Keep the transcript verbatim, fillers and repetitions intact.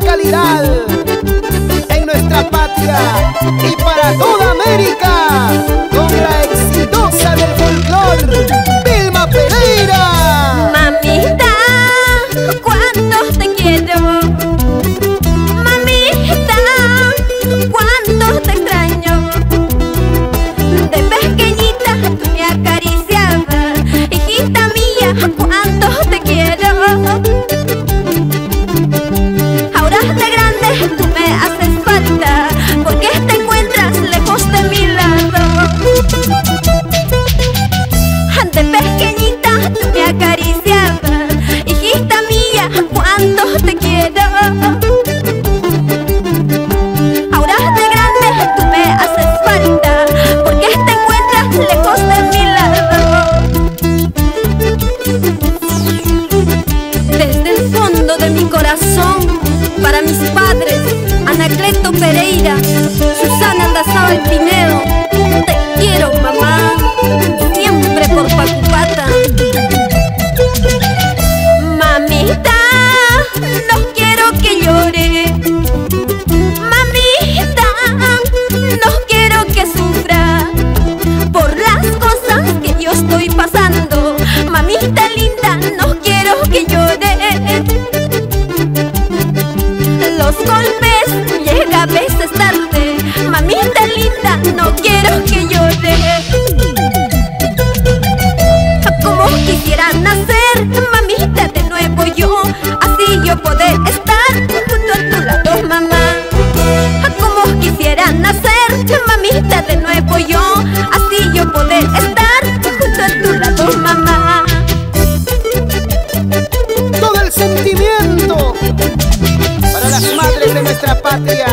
calidad en nuestra patria y para toda América, con la exitosa del folclor, Vilma Pereira. Mamita, cuánto te quiero. Mamita, cuánto te extraño. De pequeñita tú me acariciabas, hijita mía, cuánto te quiero. Ahora de grande tú me haces falta, porque te encuentras lejos de mi lado. De pequeñita tú me acariciabas, hijita mía, cuánto te quiero. Ahora de grande tú me haces falta, porque te encuentras lejos de mi lado. Desde el fondo de mi corazón, para mis padres, Anacleto Pereira, Susana Andazábal Pinedo, te quiero, mamá, siempre por Pacupata. Mamita, no quiero que llore. Mamita, no quiero que sufra por las cosas que yo estoy pasando. Mamita linda, no quiero que llore. Los golpes llegan a veces tarde. Mamita linda, no quiero que llore. Como quisiera nacer, mamita, de nuevo yo, así yo poder estar junto a tu lado, mamá. Como quisiera nacer, mamita, de nuevo yo, así yo poder estar junto a tu lado, mamá. Todo el sentimiento para las madres de nuestra patria